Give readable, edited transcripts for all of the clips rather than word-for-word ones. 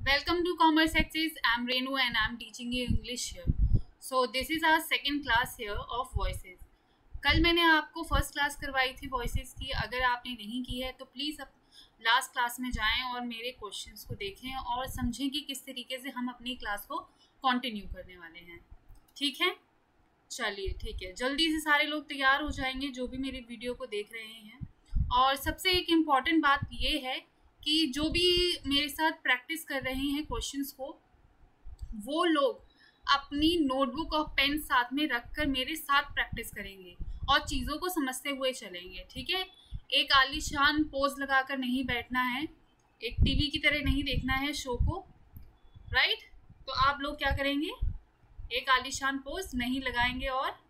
Welcome to Commerce Access. I'm Renu and I'm teaching you English here. So this is our second class here of voices. कल मैंने आपको first class करवाई थी voices की. अगर आपने नहीं की है तो प्लीज़ अब लास्ट क्लास में जाएं और मेरे क्वेश्चंस को देखें और समझें कि किस तरीके से हम अपनी क्लास को कंटिन्यू करने वाले हैं. ठीक है, चलिए ठीक है. जल्दी से सारे लोग तैयार हो जाएंगे जो भी मेरी वीडियो को देख रहे हैं. और सबसे एक इम्पॉर्टेंट बात ये है कि जो भी मेरे साथ प्रैक्टिस कर रहे हैं क्वेश्चंस को, वो लोग अपनी नोटबुक और पेन साथ में रखकर मेरे साथ प्रैक्टिस करेंगे और चीज़ों को समझते हुए चलेंगे. ठीक है, एक आलीशान पोज लगाकर नहीं बैठना है, एक टीवी की तरह नहीं देखना है शो को. राइट, तो आप लोग क्या करेंगे, एक आलीशान पोज नहीं लगाएंगे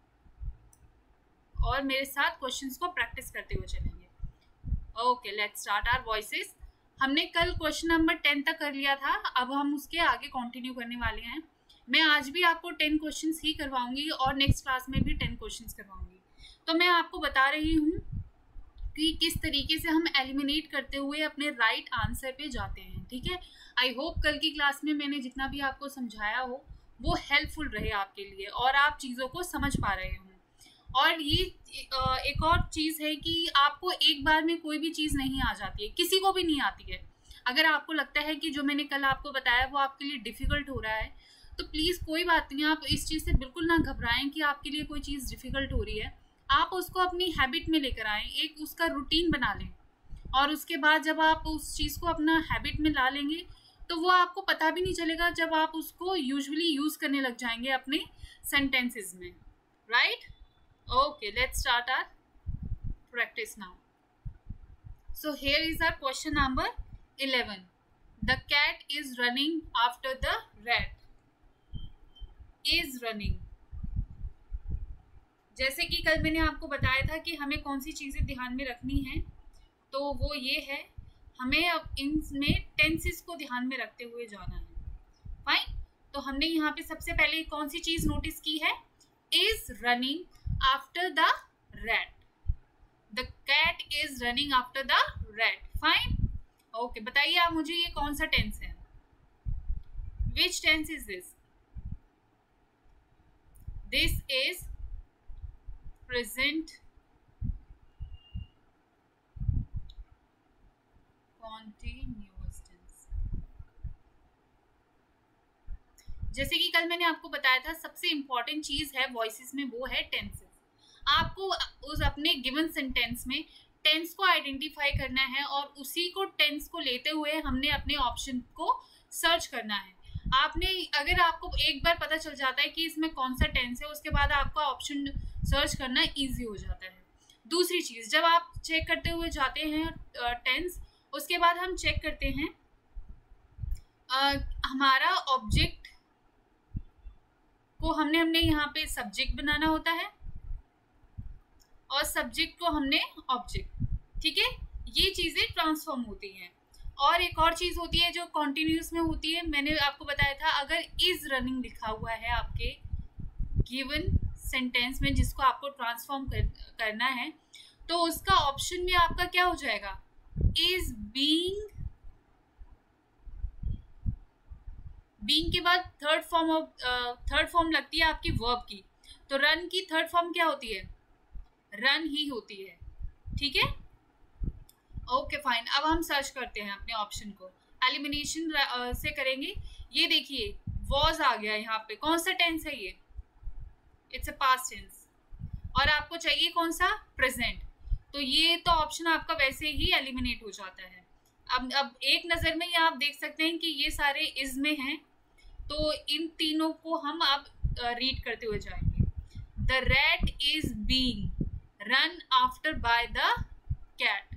और मेरे साथ क्वेश्चंस को प्रैक्टिस करते हुए चलेंगे. Okay, let's start our voices. हमने कल क्वेश्चन नंबर 10 तक कर लिया था, अब हम उसके आगे कंटिन्यू करने वाले हैं. मैं आज भी आपको 10 क्वेश्चंस ही करवाऊंगी और नेक्स्ट क्लास में भी 10 क्वेश्चंस करवाऊंगी. तो मैं आपको बता रही हूँ कि किस तरीके से हम एलिमिनेट करते हुए अपने राइट आंसर पे जाते हैं. ठीक है, आई होप कल की क्लास में मैंने जितना भी आपको समझाया हो वो हेल्पफुल रहे आपके लिए और आप चीज़ों को समझ पा रहे हो. और ये एक और चीज़ है कि आपको एक बार में कोई भी चीज़ नहीं आ जाती है, किसी को भी नहीं आती है. अगर आपको लगता है कि जो मैंने कल आपको बताया वो आपके लिए डिफ़िकल्ट हो रहा है तो प्लीज़ कोई बात नहीं, आप इस चीज़ से बिल्कुल ना घबराएं कि आपके लिए कोई चीज़ डिफ़िकल्ट हो रही है. आप उसको अपनी हैबिट में लेकर आएँ, एक उसका रूटीन बना लें और उसके बाद जब आप उस चीज़ को अपना हैबिट में ला लेंगे तो वो आपको पता भी नहीं चलेगा जब आप उसको यूजुअली यूज़ करने लग जाएंगे अपने सेंटेंसेस में. Right, okay, let's start our practice now. So here is our question number 11. The cat is running after the rat. Is running. जैसे कि कल मैंने आपको बताया था कि हमें कौन सी चीज़ें ध्यान में रखनी है, तो वो ये है, हमें अब इनमें टेंसेस को ध्यान में रखते हुए जाना है. फाइन, तो हमने यहाँ पे सबसे पहले कौन सी चीज़ नोटिस की है, is running after the rat. The cat is running after the rat. Fine. Okay, बताइए आप मुझे ये कौन सा टेंस है. Which tense is this? This is present continuous tense. जैसे कि कल मैंने आपको बताया था सबसे इम्पॉर्टेंट चीज़ है वॉइसेस में वो है टेंसेस. आपको उस अपने गिवन सेंटेंस में टेंस को आइडेंटिफाई करना है और उसी को टेंस को लेते हुए हमने अपने ऑप्शन को सर्च करना है. आपने अगर आपको एक बार पता चल जाता है कि इसमें कौन सा टेंस है, उसके बाद आपका ऑप्शन सर्च करना इजी हो जाता है. दूसरी चीज़, जब आप चेक करते हुए जाते हैं टेंस, उसके बाद हम चेक करते हैं हमारा ऑब्जेक्ट को हमने यहाँ पे सब्जेक्ट बनाना होता है और सब्जेक्ट को हमने ऑब्जेक्ट. ठीक है, ये चीज़ें ट्रांसफॉर्म होती हैं. और एक और चीज़ होती है जो कॉन्टिन्यूस में होती है, मैंने आपको बताया था, अगर इज रनिंग लिखा हुआ है आपके गिवन सेंटेंस में जिसको आपको ट्रांसफॉर्म करना है, तो उसका ऑप्शन में आपका क्या हो जाएगा, इज बीइंग. बीइंग के बाद थर्ड फॉर्म लगती है आपकी वर्ब की. तो रन की थर्ड फॉर्म क्या होती है, रन ही होती है. ठीक है, ओके फाइन. अब हम सर्च करते हैं अपने ऑप्शन को, एलिमिनेशन से करेंगे. ये देखिए वॉज आ गया यहाँ पे. कौन सा टेंस है ये, इट्स अ पास्ट टेंस. और आपको चाहिए कौन सा, प्रेजेंट. तो ये तो ऑप्शन आपका वैसे ही एलिमिनेट हो जाता है. अब एक नज़र में ये आप देख सकते हैं कि ये सारे इज में हैं, तो इन तीनों को हम अब रीड करते हुए जाएंगे. The rat is being run after by the cat.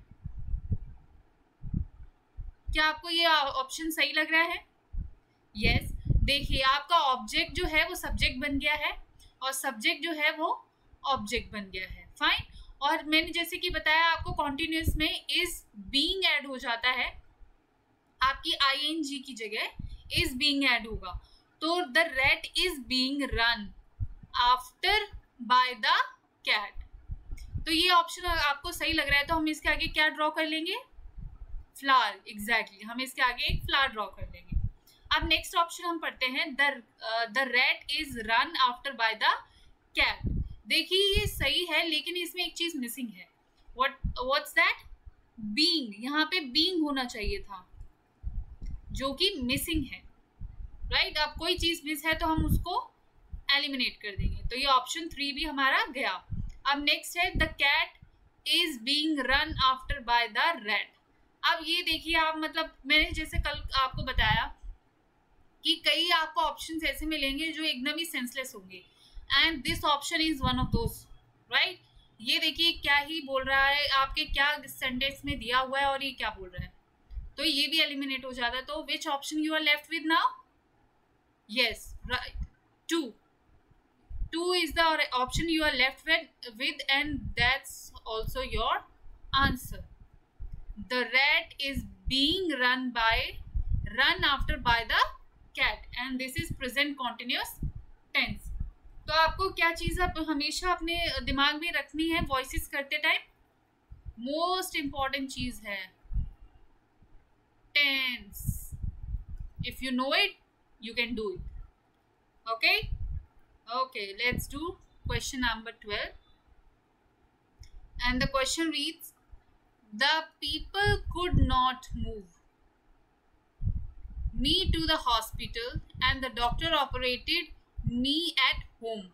क्या आपको ये ऑप्शन सही लग रहा है? यस. देखिए आपका ऑब्जेक्ट जो है वो सब्जेक्ट बन गया है और सब्जेक्ट जो है वो ऑब्जेक्ट बन गया है. फाइन. और मैंने जैसे कि बताया आपको कॉन्टिन्यूस में इज बीइंग ऐड हो जाता है, आपकी आईएनजी की जगह इज बीइंग ऐड होगा. तो the rat is being run after by the cat. तो ये ऑप्शन आपको सही लग रहा है तो हम इसके आगे क्या ड्रॉ कर लेंगे, फ्लावर. एग्जैक्टली, हम इसके आगे एक फ्लावर ड्रॉ कर लेंगे. अब नेक्स्ट ऑप्शन हम पढ़ते हैं, the rat is run after by the cat. देखिए ये सही है, लेकिन इसमें एक चीज मिसिंग है। What's that? बीइंग। यहाँ पे बीइंग होना चाहिए था, जो कि मिसिंग है, राइट। अब कोई चीज मिस है तो हम उसको एलिमिनेट कर देंगे, तो ये ऑप्शन 3 भी हमारा गया। अब नेक्स्ट है, the cat is being run after by the rat. अब ये देखिए आप, मतलब मैंने जैसे कल आपको बताया कि कई आपको ऑप्शंस ऐसे मिलेंगे जो एकदम ही सेंसलेस होंगे, and this option is one of those, right. ये देखिए क्या ही बोल रहा है, आपके क्या सेंटेंस में दिया हुआ है और ये क्या बोल रहा है, तो ये भी एलिमिनेट हो जाता है। तो which option you are left with now? Yes, right, 2 is the option you are left with, and that's also your answer. The rat is being run after by the cat, and this is present continuous tense. तो आपको क्या चीज आप हमेशा अपने दिमाग में रखनी है वॉइसेस करते टाइम? मोस्ट इंपॉर्टेंट चीज है tense. If you know it you can do it. Okay, let's do question number 12, and the question reads, the people could not move me to the hospital and the doctor operated me at home.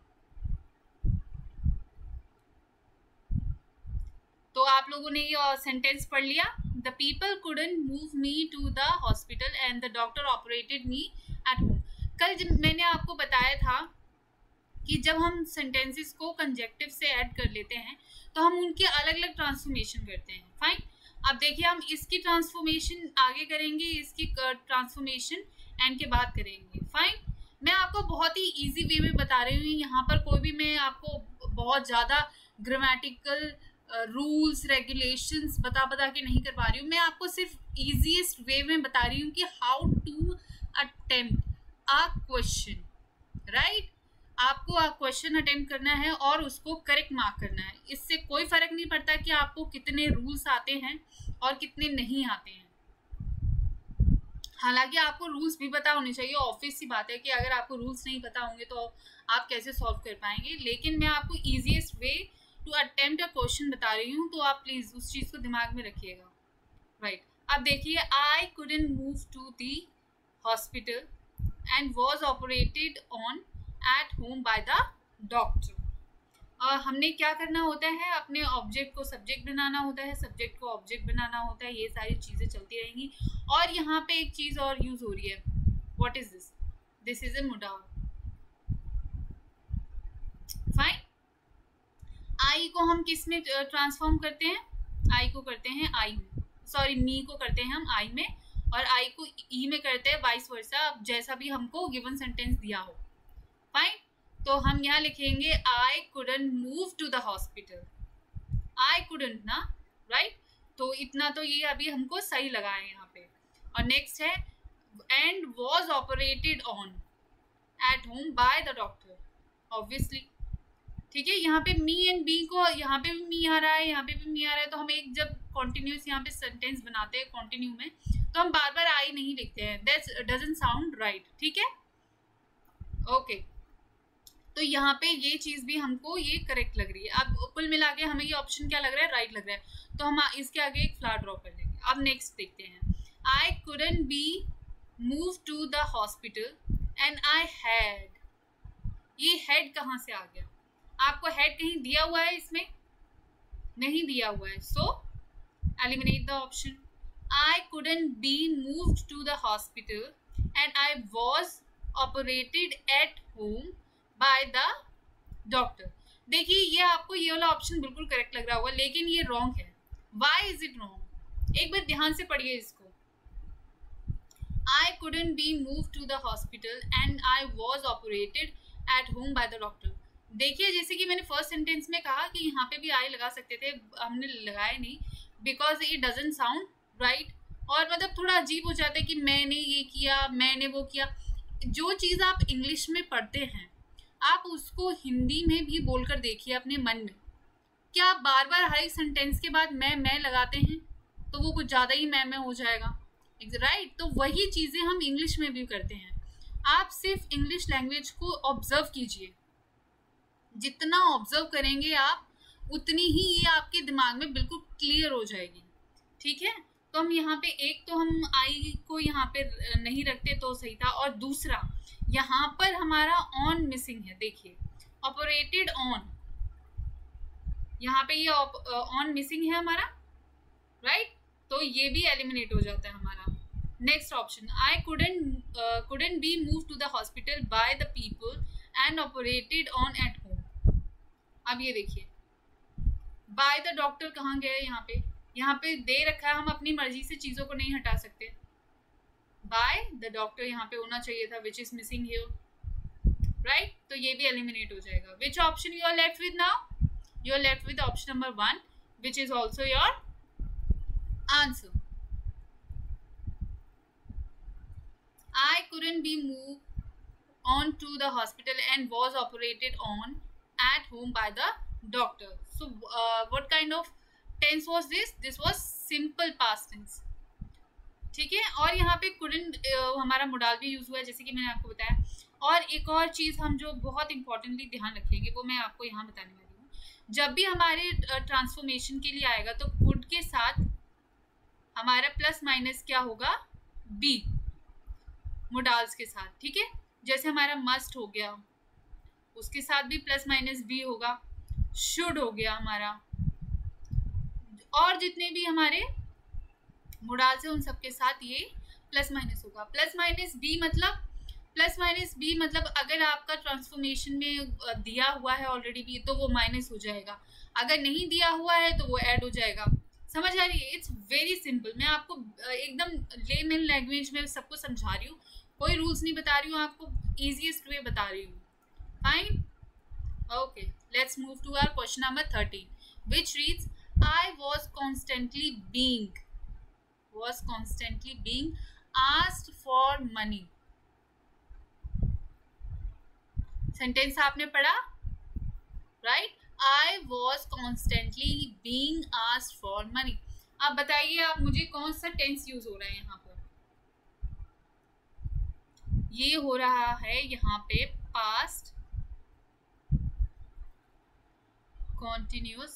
तो आप लोगों ने ये sentence पढ़ लिया, the people couldn't move me to the hospital and the doctor operated me at home। कल जब मैंने आपको बताया था कि जब हम सेंटेंसेस को कंजक्टिव से ऐड कर लेते हैं तो हम उनके अलग अलग ट्रांसफॉर्मेशन करते हैं। फाइन, अब देखिए हम इसकी ट्रांसफॉर्मेशन आगे करेंगे, इसकी ट्रांसफॉर्मेशन एंड के बाद करेंगे। फाइन, मैं आपको बहुत ही इजी वे में बता रही हूँ, यहाँ पर कोई भी मैं आपको बहुत ज़्यादा ग्रामेटिकल रूल्स रेगुलेशंस बता के नहीं कर पा रही हूँ। मैं आपको सिर्फ ईजीएस्ट वे में बता रही हूँ कि how to attempt a question, right. आपको क्वेश्चन अटेम्प्ट करना है और उसको करेक्ट मार्क करना है। इससे कोई फर्क नहीं पड़ता कि आपको कितने रूल्स आते हैं और कितने नहीं आते हैं। हालांकि आपको रूल्स भी पता होने चाहिए, ऑब्वियस सी बात है कि अगर आपको रूल्स नहीं पता होंगे तो आप कैसे सॉल्व कर पाएंगे। लेकिन मैं आपको easiest way to attempt a question बता रही हूँ, तो आप प्लीज उस चीज को दिमाग में रखिएगा, राइट। अब देखिए, I couldn't move to the hospital and was operated on at home by the doctor. और हमने क्या करना होता है, अपने ऑब्जेक्ट को सब्जेक्ट बनाना होता है, सब्जेक्ट को ऑब्जेक्ट बनाना होता है, ये सारी चीज़ें चलती रहेंगी। और यहाँ पे एक चीज़ और यूज हो रही है, what is this? This is a modal. Fine, I को हम किस में ट्रांसफॉर्म करते हैं? आई को करते हैं आई में, सॉरी मी को करते हैं हम आई में, और आई को ई में करते हैं, वाइस वर्सा, जैसा भी हमको गिवन सेंटेंस दिया हो। फाइन, तो हम यहाँ लिखेंगे I couldn't move to the hospital. I couldn't ना, राइट। तो इतना तो ये अभी हमको सही लगा है यहाँ पे। और नेक्स्ट है and was operated on at home by the doctor, obviously, ठीक है। यहाँ पे मी एंड बी को, यहाँ पे भी मी आ रहा है, यहाँ पे भी मी आ रहा है, तो हम एक जब कॉन्टिन्यूस यहाँ पे सेंटेंस बनाते हैं कॉन्टिन्यू में, तो हम बार बार आई नहीं लिखते हैं, दैट डजंट साउंड राइट, ठीक है। ओके, तो यहाँ पे ये चीज भी हमको ये करेक्ट लग रही है। अब कुल मिला के हमें ये ऑप्शन क्या लग रहा है? राइट लग रहा है। तो हम इसके आगे एक फ्लावर ड्रॉ कर लेंगे। अब नेक्स्ट देखते हैं, I couldn't be move to the hospital and I had, ये हैड कहाँ से आ गया? आपको हैड कहीं दिया हुआ है? इसमें नहीं दिया हुआ है, so eliminate the option. I couldn't be moved to the hospital and I was operated at home by the doctor. देखिए, ये आपको ये वाला ऑप्शन बिल्कुल करेक्ट लग रहा होगा, लेकिन ये रॉन्ग है। Why is it wrong? एक बार ध्यान से पढ़िए इसको। I couldn't be move to the hospital and I was operated at home by the doctor. देखिए, जैसे कि मैंने फर्स्ट सेंटेंस में कहा कि यहाँ पे भी आई लगा सकते थे, हमने लगाया नहीं, because it doesn't sound right, और मतलब थोड़ा अजीब हो जाता है कि मैंने ये किया, मैंने वो किया। जो चीज़ आप इंग्लिश में पढ़ते हैं, आप उसको हिंदी में भी बोलकर देखिए अपने मन में। क्या आप बार बार हर एक सेंटेंस के बाद मैं लगाते हैं तो वो कुछ ज़्यादा ही मैं हो जाएगा। राइट। तो वही चीजें हम इंग्लिश में भी करते हैं। आप सिर्फ इंग्लिश लैंग्वेज को ऑब्जर्व कीजिए, जितना ऑब्जर्व करेंगे आप उतनी ही ये आपके दिमाग में बिल्कुल क्लियर हो जाएगी। ठीक है, तो हम यहाँ पे एक तो हम आई को यहाँ पे नहीं रखते तो सही था, और दूसरा यहाँ पर हमारा ऑन मिसिंग है। देखिए ऑपरेटेड ऑन, यहाँ पे ये ऑन मिसिंग है हमारा, राइट। तो ये भी एलिमिनेट हो जाता है हमारा। Next option, I couldn't be moved to the hospital by the people and operated on at home। अब ये देखिए बाय द डॉक्टर कहाँ गए, यहाँ पे दे रखा है, हम अपनी मर्जी से चीजों को नहीं हटा सकते। बाय द डॉक्टर यहाँ पे होना चाहिए था, which is missing here, right. तो ये भी एलिमिनेट हो जाएगा। Which option you are left with now? You are left with option number 1, which is also your answer. I couldn't be moved on to the hospital and was operated on at home by the doctor. So what kind of tense was this? This was simple past tense। ठीक है, और यहाँ पे couldn't हमारा modal भी use हुआ है, जैसे कि मैंने आपको बताया। और एक और चीज हम जो बहुत इंपॉर्टेंटली ध्यान रखेंगे वो मैं आपको यहाँ बताने वाली हूँ। जब भी हमारे ट्रांसफॉर्मेशन के लिए आएगा तो could के साथ हमारा प्लस माइनस क्या होगा? बी मोडाल्स के साथ। ठीक है, जैसे हमारा मस्ट हो गया, उसके साथ भी प्लस माइनस बी होगा। शुड हो गया हमारा, और जितने भी हमारे मोडाल्स हैं उन सबके साथ ये प्लस माइनस होगा। प्लस माइनस बी मतलब अगर आपका ट्रांसफॉर्मेशन में दिया हुआ है ऑलरेडी भी तो वो माइनस हो जाएगा, अगर नहीं दिया हुआ है तो वो ऐड हो जाएगा। समझ आ रही है? It's very simple. मैं आपको एकदम लेमैन लैंग्वेज में सबको समझा रही हूँ, कोई रूल्स नहीं बता रही हूँ, आपको इजीएस्ट वे बता रही हूँ। Fine, okay, let's move to our question number 13, which reads I was constantly being asked for money. Sentence आपने पढ़ा, right? I was constantly being asked for money। आप बताइए, आप मुझे कौन सा टेंस यूज हो रहा है यहाँ पर? ये हो रहा है यहाँ पे past continuous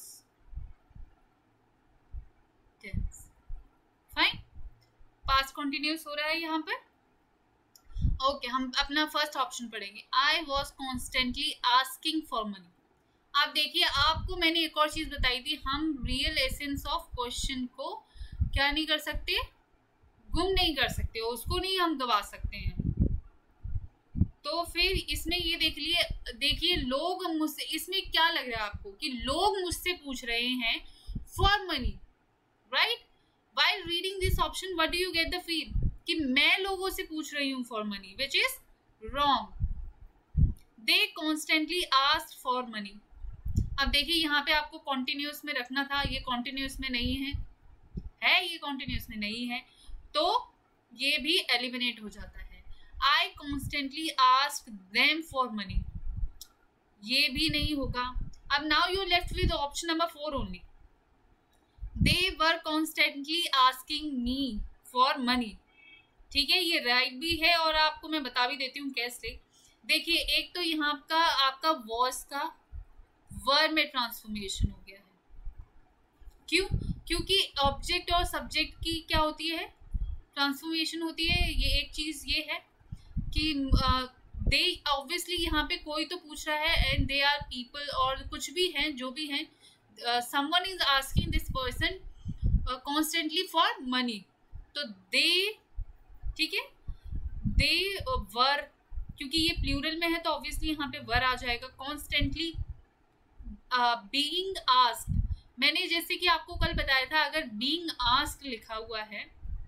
tense. Fine, past continuous हो रहा है यहाँ पर। ओके, हम अपना फर्स्ट ऑप्शन पढ़ेंगे। I was constantly asking for money। आप देखिए, आपको मैंने एक और चीज बताई थी, हम रियल एसेंस ऑफ क्वेश्चन को क्या नहीं कर सकते? गुम नहीं कर सकते, उसको नहीं हम गवा सकते हैं। तो फिर इसमें ये देखिए लोग मुझसे, इसमें क्या लग रहा है आपको कि लोग मुझसे पूछ रहे हैं for money, right? While reading this option what do you get the feel कि मैं लोगों से पूछ रही हूँ for money, which is wrong. They constantly asked for money. अब देखिए यहाँ पे आपको कॉन्टिन्यूअस में रखना था, ये कॉन्टिन्यूअस में नहीं है, ये कॉन्टिन्यूअस में नहीं है, तो ये भी एलिमिनेट हो जाता है। I constantly ask them for money, ये भी नहीं होगा। अब now you left with option number 4 only। They were constantly asking me for money। ठीक है, ये राइट भी है और आपको मैं बता भी देती हूँ कैसे। देखिए, एक तो यहाँ का आपका was का वर्ब में ट्रांसफॉर्मेशन हो गया है। क्यों? क्योंकि ऑब्जेक्ट और सब्जेक्ट की क्या होती है? ट्रांसफॉर्मेशन होती है। ये एक चीज ये है कि दे ऑब्वियसली यहाँ पे कोई तो पूछ रहा है एंड दे आर पीपल और कुछ भी हैं, जो भी हैं, someone is asking this person constantly for money, तो दे, ठीक है, दे वर, क्योंकि ये प्लूरल में है तो ऑब्वियसली यहाँ पे वर आ जाएगा। कॉन्स्टेंटली बीइंग आस्क्ड, मैंने जैसे कि आपको कल बताया था, अगर बीइंग आस्क्ड लिखा हुआ है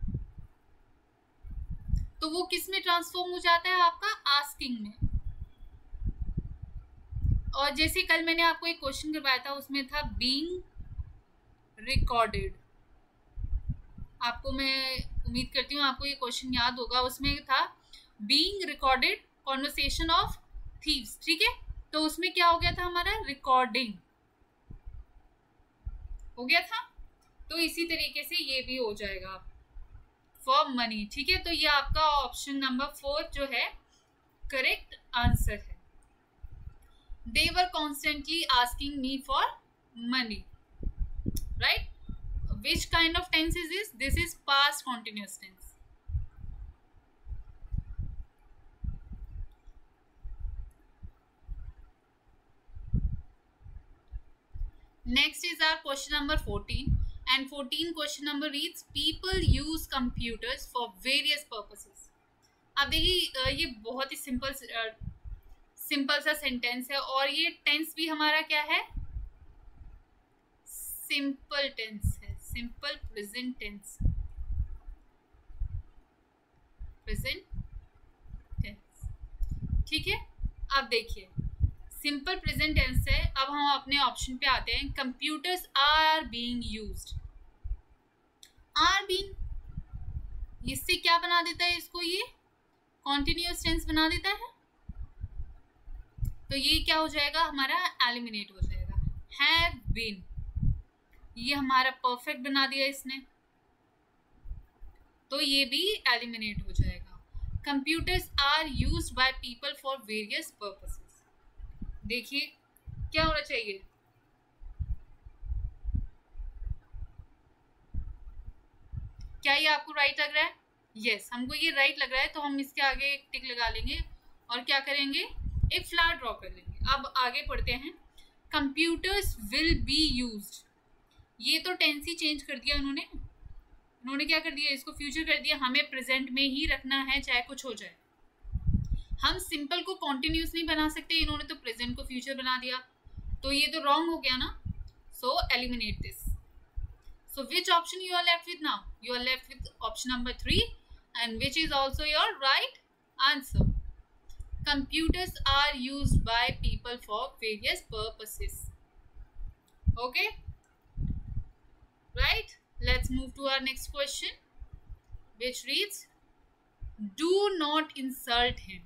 तो वो किस में ट्रांसफॉर्म हो जाता है? आपका आस्किंग में। और जैसे कल मैंने आपको एक क्वेश्चन करवाया था, उसमें था बीइंग रिकॉर्डेड। आपको मैं उम्मीद करती हूँ आपको ये क्वेश्चन याद होगा। उसमें था being recorded conversation of thieves, ठीक है, तो उसमें क्या हो गया था? हमारा रिकॉर्डिंग हो गया था। तो इसी तरीके से ये भी हो जाएगा। For money. ठीक है, तो ये आपका ऑप्शन नंबर 4 जो है करेक्ट आंसर है। They were constantly asking me for money, right. Which kind of tense is this is past continuous tense. Next is our question number 14, and 14 question number reads people use computers for various purposes। अब देखिए ये बहुत ही simple सा sentence है, और ये tense भी हमारा क्या है, सिंपल टेंस है, simple present tense, present tense. ठीक है, अब देखिए सिंपल प्रेजेंट टेंस है। अब हम अपने ऑप्शन पे आते हैं। Computers are being used, are being, इससे क्या बना देता है, इसको ये कॉन्टिन्यूअस टेंस बना देता है। तो ये क्या हो जाएगा, हमारा एलिमिनेट हो जाएगा। हैव बीन, ये हमारा परफेक्ट बना दिया इसने, तो ये भी एलिमिनेट हो जाएगा। Computers are used by people for various purposes. देखिए क्या होना चाहिए, क्या ये आपको राइट लग रहा है? यस, हमको ये राइट लग रहा है, तो हम इसके आगे एक टिक लगा लेंगे और क्या करेंगे, एक फ्लावर ड्रॉ कर लेंगे। अब आगे पढ़ते हैं। कंप्यूटर्स विल बी यूज्ड, ये तो टेंस ही चेंज कर दिया उन्होंने क्या कर दिया, इसको फ्यूचर कर दिया। हमें प्रेजेंट में ही रखना है चाहे कुछ हो जाए। हम सिंपल को कॉन्टिन्यूस नहीं बना सकते, इन्होंने तो प्रेजेंट को फ्यूचर बना दिया, तो ये तो रॉन्ग हो गया ना। So eliminate this. So which option you are left with now, you are left with option number 3, and which is also your right answer. Computers are used by people for various purposes. Okay, right, let's move to our next question, which reads do not insult him।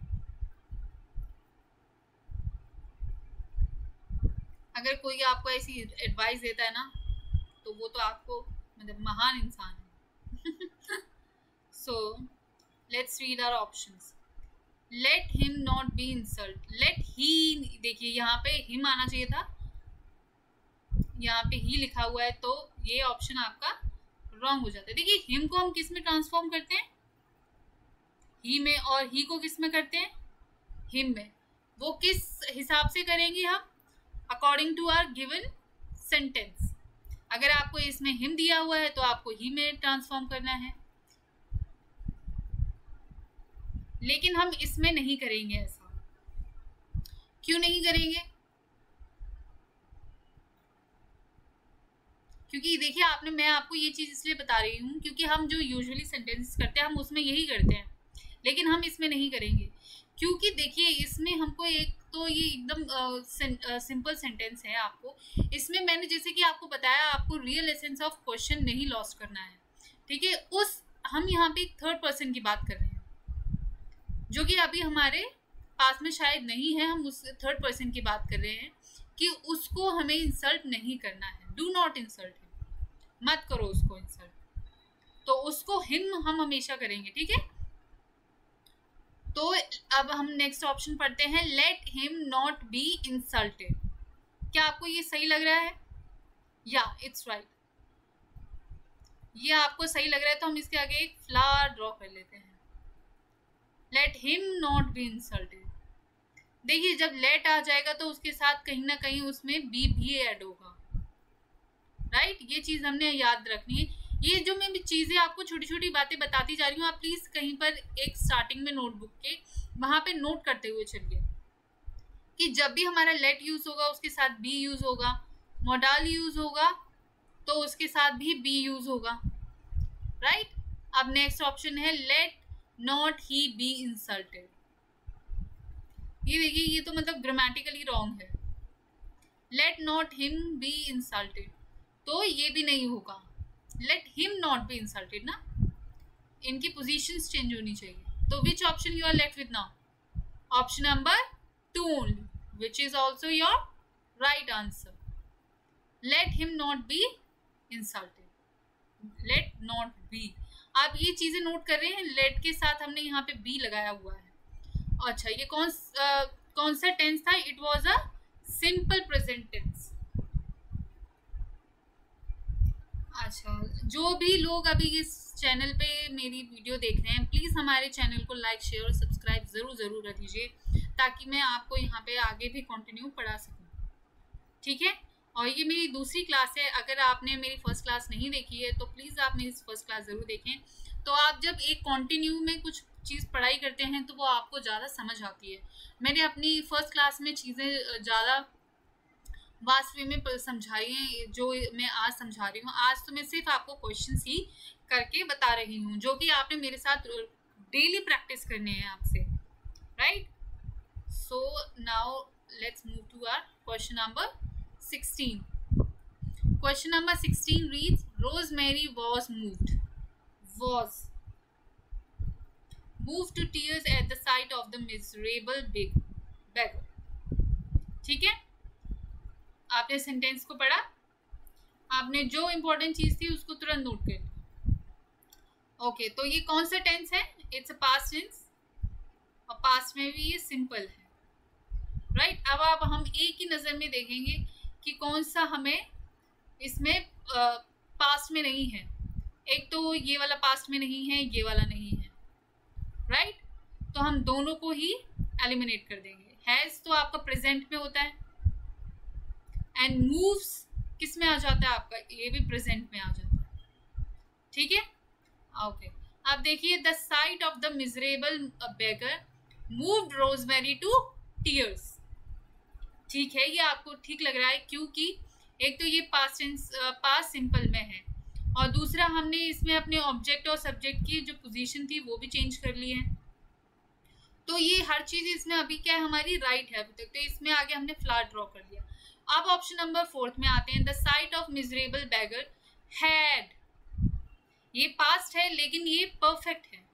अगर कोई आपको ऐसी advice देता है ना, तो वो तो आपको मतलब महान इंसान है। So let's read our options. Let him not be insult, let he, देखिए यहाँ पे हिम आना चाहिए था, यहाँ पे ही लिखा हुआ है, तो ये ऑप्शन आपका रॉन्ग हो जाता है। देखिए हिम को हम किस में ट्रांसफॉर्म करते हैं, ही में, और ही को किस में करते हैं, हिम में। वो किस हिसाब से करेंगे हम, according to our given sentence. अगर आपको इसमें हिम दिया हुआ है तो आपको ही में ट्रांसफॉर्म करना है, लेकिन हम इसमें नहीं करेंगे ऐसा। क्यों नहीं करेंगे, क्योंकि देखिए मैं आपको ये चीज़ इसलिए बता रही हूँ क्योंकि हम जो यूजुअली सेंटेंस करते हैं हम उसमें यही करते हैं, लेकिन हम इसमें नहीं करेंगे। क्योंकि देखिए इसमें हमको एक तो ये एकदम सिंपल सेंटेंस है, आपको इसमें मैंने जैसे कि आपको बताया, आपको रियल एसेंस ऑफ क्वेश्चन नहीं लॉस्ट करना है। ठीक है, हम यहाँ पे थर्ड पर्सन की बात कर रहे हैं, जो कि अभी हमारे पास में शायद नहीं है। हम उस थर्ड पर्सन की बात कर रहे हैं कि उसको हमें इंसल्ट नहीं करना है। डू नॉट इंसल्ट हिम, मत करो उसको इंसल्ट, तो उसको हिम हम हमेशा करेंगे। ठीक है, तो अब हम नेक्स्ट ऑप्शन पढ़ते हैं। Let him not be insulted, क्या आपको ये सही लग रहा है? या इट्स राइट, ये आपको सही लग रहा है, तो हम इसके आगे एक फ्लावर ड्रॉ कर लेते हैं। Let him not be insulted, देखिए जब लेट आ जाएगा तो उसके साथ कहीं ना कहीं उसमें बी भी ऐड होगा, राइट। ये चीज हमने याद रखनी है। ये जो मैं चीजें आपको छोटी छोटी बातें बताती जा रही हूँ, आप प्लीज कहीं पर एक स्टार्टिंग में नोटबुक के वहां पे नोट करते हुए चलिए कि जब भी हमारा लेट यूज होगा उसके साथ बी यूज होगा, मॉडल यूज होगा तो उसके साथ भी बी यूज होगा, राइट। अब नेक्स्ट ऑप्शन है let not he be insulted. ये देखिए ये तो मतलब ग्रामेटिकली रॉन्ग है। Let not him be insulted, तो ये भी नहीं होगा। Let him not be insulted ना, इनकी पोजीशंस चेंज होनी चाहिए। तो which option you are left with now? Option number 2 only, which is also your right answer. Let him not be insulted, let not be. आप ये चीजें note कर रहे हैं, लेट के साथ हमने यहाँ पे बी लगाया हुआ है। अच्छा, ये कौन सा टेंस था? It was a simple present tense. अच्छा, जो भी लोग अभी इस चैनल पे मेरी वीडियो देख रहे हैं, प्लीज़ हमारे चैनल को लाइक, शेयर और सब्सक्राइब ज़रूर कर दीजिए, ताकि मैं आपको यहाँ पे आगे भी कंटिन्यू पढ़ा सकूँ, ठीक है। और ये मेरी दूसरी क्लास है, अगर आपने मेरी फर्स्ट क्लास नहीं देखी है तो प्लीज़ आप मेरी फर्स्ट क्लास ज़रूर देखें। तो आप जब एक कंटिन्यू में कुछ चीज़ पढ़ाई करते हैं तो वो आपको ज़्यादा समझ आती है। मैंने अपनी फर्स्ट क्लास में चीज़ें ज़्यादा वास्ट वे में समझाई हैं जो मैं आज समझा रही हूँ। आज तो मैं सिर्फ आपको क्वेश्चंस ही करके बता रही हूँ, जो कि आपने मेरे साथ डेली प्रैक्टिस करने हैं आपसे, right. So now let's move to our question number 16. Question number 16 reads, Rosemary was moved to tears at the sight of the miserable beggar. ठीक है, आपने सेंटेंस को पढ़ा, आपने जो इंपॉर्टेंट चीज थी उसको तुरंत नोट कर लिया। ओके, तो ये कौन सा टेंस है? इट्स अ पास्ट टेंस, और पास्ट में भी ये सिंपल है, राइट। अब हम एक ही नजर में देखेंगे कि कौन सा हमें इसमें पास्ट में नहीं है। एक तो ये वाला पास्ट में नहीं है, ये वाला नहीं है, राइट। तो हम दोनों को ही एलिमिनेट कर देंगे। हैज तो आपका प्रेजेंट में होता है, एंड मूव्स किस में आ जाता है आपका? ये भी प्रेजेंट में आ जाता है, ठीक है। ओके, अब देखिए, the sight of the miserable beggar moved Rosemary to tears. ठीक है, ये आपको ठीक लग रहा है, क्योंकि एक तो ये पास्ट सिंपल में है, और दूसरा हमने इसमें अपने ऑब्जेक्ट और सब्जेक्ट की जो पोजीशन थी वो भी चेंज कर ली है। तो ये हर चीज इसमें अभी क्या है, हमारी राइट है अभी तक, तो इसमें आगे हमने फ्लावर ड्रॉ कर लिया। अब ऑप्शन नंबर 4 में आते हैं, the sight of miserable beggar had. ये पास्ट है लेकिन ये परफेक्ट है।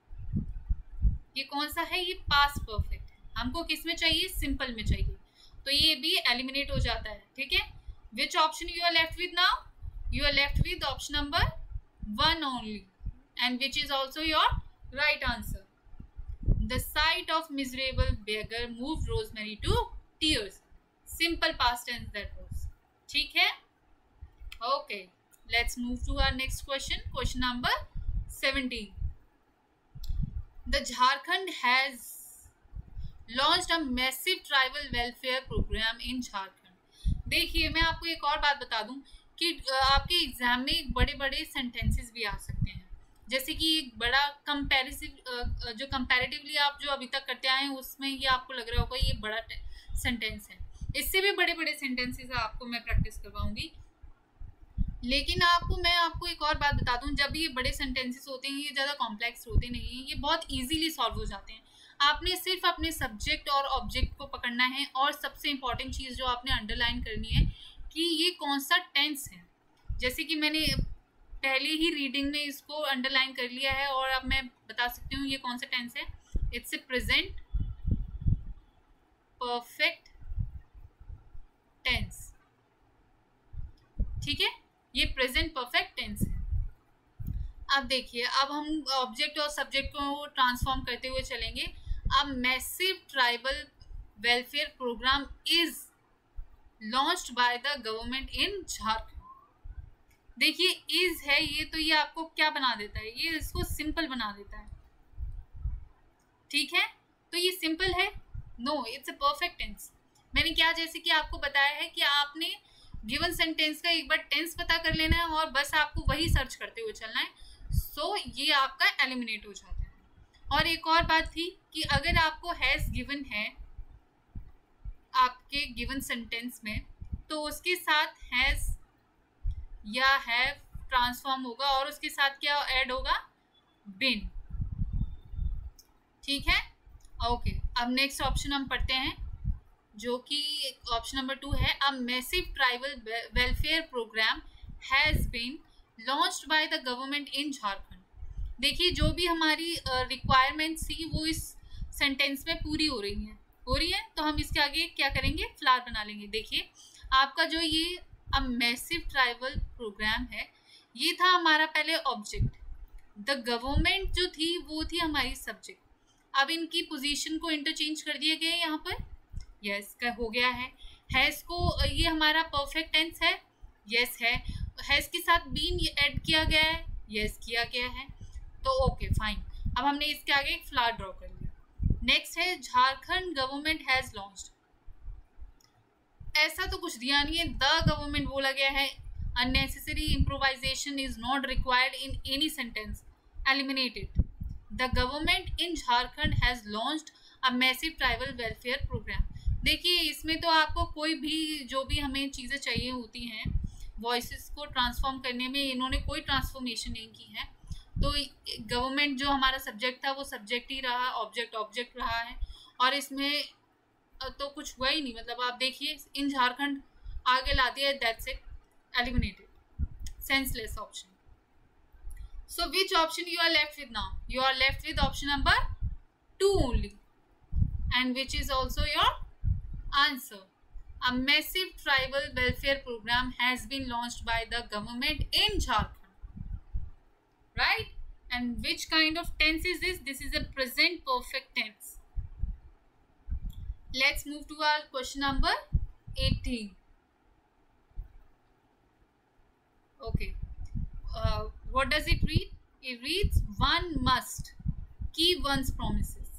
ये कौन सा है? ये पास्ट परफेक्ट है। हमको किस में चाहिए? सिंपल में चाहिए, तो ये भी एलिमिनेट हो जाता है, ठीक है। Which option you are left with now? You are left with option number 1 only, and which is also your right answer. The sight of miserable beggar moved Rosemary to tears. Simple past tense that was. ठीक है? Okay. Let's move to our next question. Question number 17. The Jharkhand has launched a massive tribal welfare program in Jharkhand. देखिए, मैं आपको एक और बात बता दूं कि आपके एग्जाम में बड़े बड़े सेंटेंसेस भी आ सकते हैं, जैसे कि एक बड़ा जो कंपैरेटिवली आप जो अभी तक करते आए हैं उसमें ये आपको लग रहा होगा ये बड़ा सेंटेंस है। इससे भी बड़े बड़े सेंटेंसेस आपको मैं प्रैक्टिस करवाऊंगी, लेकिन मैं आपको एक और बात बता दूं, जब ये बड़े सेंटेंसेस होते हैं ये ज़्यादा कॉम्प्लेक्स होते नहीं हैं, ये बहुत ईजीली सॉल्व हो जाते हैं। आपने सिर्फ अपने सब्जेक्ट और ऑब्जेक्ट को पकड़ना है, और सबसे इम्पॉर्टेंट चीज़ जो आपने अंडरलाइन करनी है कि ये कौन सा टेंस है। जैसे कि मैंने पहले ही रीडिंग में इसको अंडरलाइन कर लिया है, और अब मैं बता सकती हूँ ये कौन सा टेंस है। It's a present perfect tense, ठीक है, ये प्रेजेंट परफेक्ट टेंस है। अब देखिए, अब हम ऑब्जेक्ट और सब्जेक्ट को ट्रांसफॉर्म करते हुए चलेंगे। अब massive tribal welfare program is launched by the government in Jharkhand. देखिए, इज है ये, तो ये आपको क्या बना देता है? ये इसको सिंपल बना देता है, ठीक है। तो ये सिंपल है? No, it's a perfect tense. मैंने क्या जैसे कि आपको बताया है कि आपने गिवन सेंटेंस का एक बार टेंस पता कर लेना है और बस आपको वही सर्च करते हुए चलना है। सो ये आपका एलिमिनेट हो जाता है। और एक और बात थी कि अगर आपको हैज़ गिवन है आपके गिवन सेंटेंस में, तो उसके साथ हैज़ या हैव ट्रांसफॉर्म होगा, और उसके साथ क्या ऐड होगा? बिन, ठीक है। ओके, अब नेक्स्ट ऑप्शन हम पढ़ते हैं, जो कि ऑप्शन नंबर 2 है। A massive tribal welfare program has been launched by the government in Jharkhand. देखिए, जो भी हमारी रिक्वायरमेंट्स थी वो इस सेंटेंस में पूरी हो रही है, तो हम इसके आगे क्या करेंगे? फ्लावर बना लेंगे। देखिए, आपका जो ये अ मैसिव ट्राइबल प्रोग्राम है, ये था हमारा पहले ऑब्जेक्ट, द गवर्नमेंट जो थी वो थी हमारी सब्जेक्ट। अब इनकी पोजीशन को इंटरचेंज कर दिया गया यहाँ पर, यस का हो गया है। हैज़ को ये हमारा परफेक्ट टेंस है, यस है। हैज़ के साथ बीन ऐड किया गया है, यस किया गया है, तो ओके फाइन। अब हमने इसके आगे एक फ्लावर ड्रॉ कर लिया। नेक्स्ट है झारखंड गवर्नमेंट हैज़ लॉन्च्ड। ऐसा तो कुछ दिया नहीं है, द गवर्नमेंट बोला गया है। unnecessary improvisation is not required in any sentence, eliminate it. The government in Jharkhand has launched a massive tribal welfare program. देखिए इसमें तो आपको कोई भी जो भी हमें चीज़ें चाहिए होती हैं वॉइसेस को ट्रांसफॉर्म करने में, इन्होंने कोई ट्रांसफॉर्मेशन नहीं की है। तो गवर्नमेंट जो हमारा सब्जेक्ट था वो सब्जेक्ट ही रहा, ऑब्जेक्ट ऑब्जेक्ट रहा है, और इसमें तो कुछ हुआ ही नहीं। मतलब आप देखिए इन झारखंड आगे ला दिया, that's it, eliminated, senseless option. So which option you are left with now? You are left with option number 2 only, and which is also your answer. A massive tribal welfare program has been launched by the government in Jharkhand, right? And which kind of tense is this? This is a present perfect tense. Let's move to our question number 18. Okay, what does it read? It reads one must keep one's promises.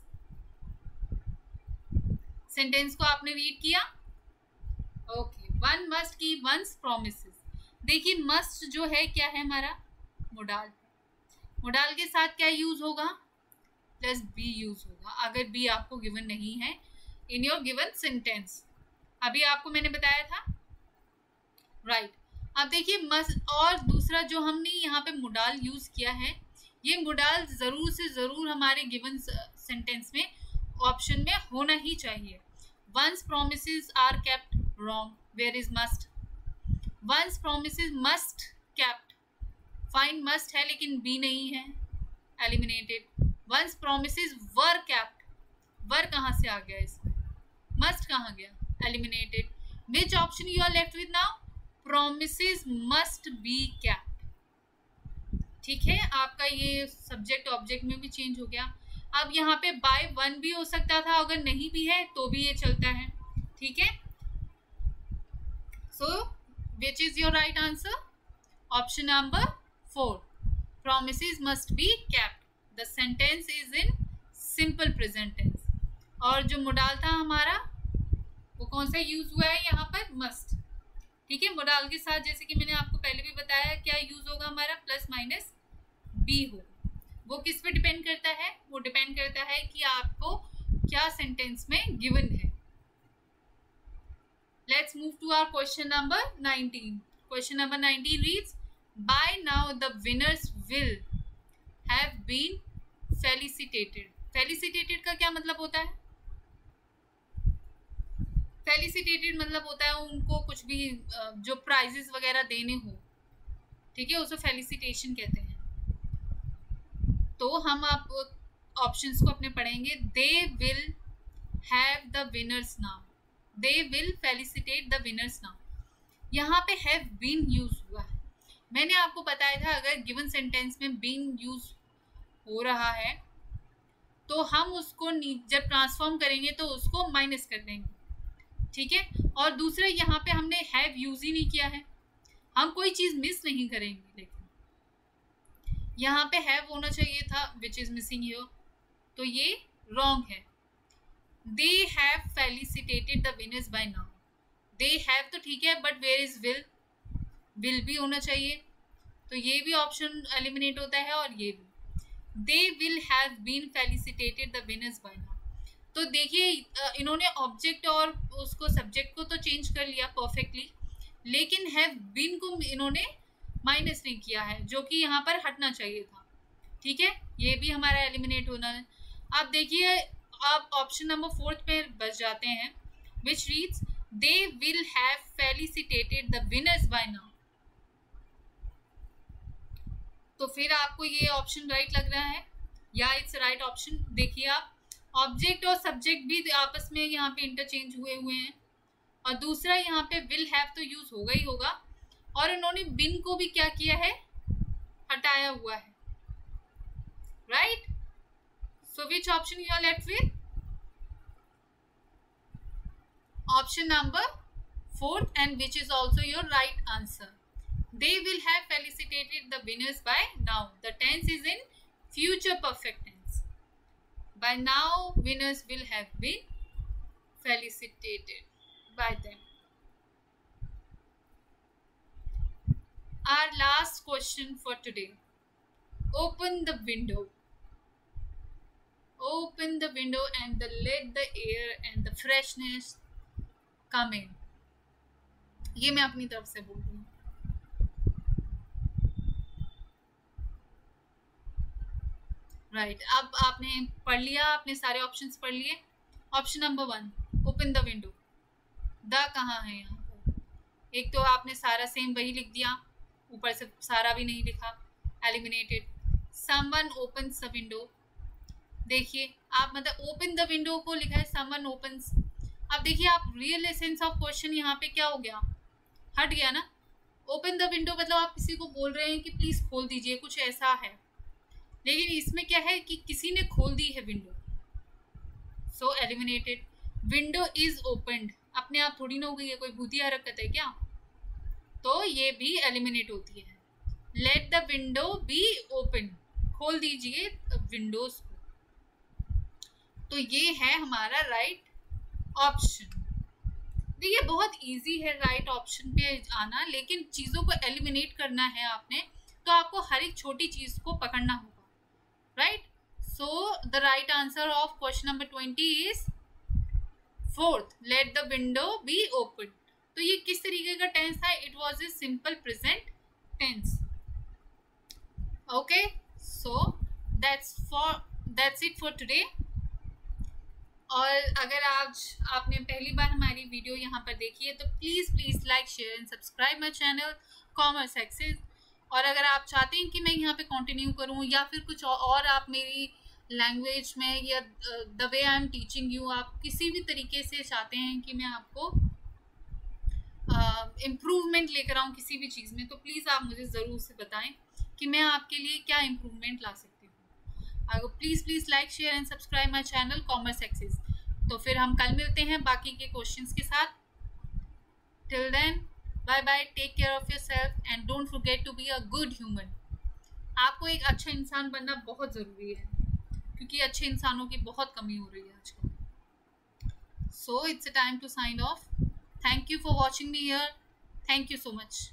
Sentence को आपने read किया? Okay, one must keep one's promises. देखिए must जो है क्या है हमारा, modal. Modal के साथ क्या यूज होगा? प्लस बी यूज होगा अगर बी आपको गिवन नहीं है इन योर गिवन सेंटेंस। अभी आपको मैंने बताया था, राइट। अब देखिए मस्ट, और दूसरा जो हमने यहाँ पे मोडाल यूज किया है, ये मोडाल जरूर से जरूर हमारे गिवन सेंटेंस में ऑप्शन में होना ही चाहिए। One's promises are kept, wrong, where is must? One's promises must kept, fine must है लेकिन बी नहीं है, eliminated. One's promises were kept, were कहाँ से आ गया इसमें, मस्ट कहाँ गया, eliminated. Which option you are left with now? Promises must be kept। ठीक है, आपका ये सब्जेक्ट ऑब्जेक्ट में भी चेंज हो गया। अब यहाँ पे बाय वन भी हो सकता था, अगर नहीं भी है तो भी ये चलता है, ठीक है। So which is your right answer? Option number 4, promises must be kept। The sentence is in simple present tense, और जो मोडाल था हमारा वो कौन सा यूज हुआ है यहाँ पर? मस्ट, ठीक है। मोडाल के साथ जैसे कि मैंने आपको पहले भी बताया क्या यूज होगा हमारा? प्लस माइनस बी होगा। वो किस पे डिपेंड करता है? वो डिपेंड करता है कि आपको क्या सेंटेंस में गिवन है। Let's move to our question number 19। Question number 19 reads, by now the winners will have been felicitated. Felicitated का क्या मतलब होता है? फेलिसिटेटेड मतलब होता है उनको कुछ भी जो प्राइजेस वगैरह देने हो, ठीक है, उसे फेलिसिटेशन कहते हैं। तो हम आप ऑप्शंस को अपने पढ़ेंगे। They will have the winners now, they will felicitate the winners now. यहाँ पे हैव बीन यूज हुआ है। मैंने आपको बताया था अगर गिवन सेंटेंस में बीन यूज हो रहा है तो हम उसको जब ट्रांसफॉर्म करेंगे तो उसको माइनस कर देंगे, ठीक है। और दूसरा यहाँ पे हमने हैव यूज ही नहीं किया है, हम कोई चीज मिस नहीं करेंगे, लेकिन यहाँ पे हैव होना चाहिए था विच इज मिसिंग हियर, तो ये रॉन्ग है। They have felicitated the winners by now. They have तो ठीक है, but where is will? Will भी होना चाहिए, तो ये भी ऑप्शन एलिमिनेट होता है, और ये भी। They will have been felicitated the winners by now. तो देखिए इन्होंने ऑब्जेक्ट और उसको सब्जेक्ट को तो चेंज कर लिया परफेक्टली, लेकिन हैव बीन को इन्होंने माइनस नहीं किया है, जो कि यहाँ पर हटना चाहिए था, ठीक है। ये भी हमारा एलिमिनेट होना है। अब देखिए आप ऑप्शन नंबर 4 पे बच जाते हैं, which reads they will have felicitated the winners by now. तो फिर आपको ये ऑप्शन राइट लग रहा है या इट्स राइट ऑप्शन? देखिए आप ऑब्जेक्ट और सब्जेक्ट भी आपस में यहाँ पे इंटरचेंज हुए हैं, और दूसरा यहाँ पे विल हैव तो यूज होगा ही होगा, और इन्होंने बिन को भी क्या किया है? हटाया हुआ है, which option you are left with? Option number 4th, and which is also your right answer. They will have felicitated the winners by now. The tense is in future perfect tense. By now, winners will have been felicitated by them. Our last question for today. Open the window. Open the window and let the air and the freshness come in. ये मैं अपनी तरफ से बोल रही हूँ. Right, अब आपने पढ़ लिया, आपने सारे ऑप्शंस पढ़ लिए. Option number 1, open the window. The कहाँ है यहाँ पर? एक तो आपने सारा सेम वही लिख दिया, ऊपर से सारा भी नहीं लिखा, eliminated. Someone opens the window. देखिए आप मतलब ओपन द विंडो को लिखा है समवन ओपन्स. अब देखिए आप रियल एसेंस ऑफ क्वेश्चन यहाँ पे क्या हो गया, हट गया ना. ओपन द विंडो मतलब आप किसी को बोल रहे हैं कि प्लीज खोल दीजिए, कुछ ऐसा है. लेकिन इसमें क्या है कि किसी ने खोल दी है window, so eliminated. Window is opened अपने आप थोड़ी ना हो गई है, कोई भूतिया हरकत है क्या, तो ये भी एलिमिनेट होती है. Let the window be open, खोल दीजिए विंडोज को. तो ये है हमारा राइट ऑप्शन. देखिए बहुत इजी है राइट ऑप्शन पे आना, लेकिन चीज़ों को एलिमिनेट करना है आपने, तो आपको हर एक छोटी चीज़ को पकड़ना होगा. Right, so the right answer of question number 20 is 4th, let the window be open. तो ये किस तरीके का टेंस था? It was a simple present tense. Okay, so that's it for today. और अगर आज आपने पहली बार हमारी वीडियो यहाँ पर देखी है तो please like share and subscribe my channel commerce access. और अगर आप चाहते हैं कि मैं यहाँ पे कंटिन्यू करूँ या फिर कुछ और आप मेरी लैंग्वेज में या the way I am teaching you, आप किसी भी तरीके से चाहते हैं कि मैं आपको इम्प्रूवमेंट लेकर आऊँ किसी भी चीज़ में, तो प्लीज़ आप मुझे ज़रूर से बताएं कि मैं आपके लिए क्या इम्प्रूवमेंट ला सकती हूँ. Please like share and subscribe my channel commerce access. तो फिर हम कल मिलते हैं बाकी के क्वेश्चंस के साथ. Till then bye bye, take care of yourself and don't forget to be a good human. आपको एक अच्छा इंसान बनना बहुत ज़रूरी है, क्योंकि अच्छे इंसानों की बहुत कमी हो रही है आजकल. So it's a time to sign off. Thank you for watching me here. Thank you so much.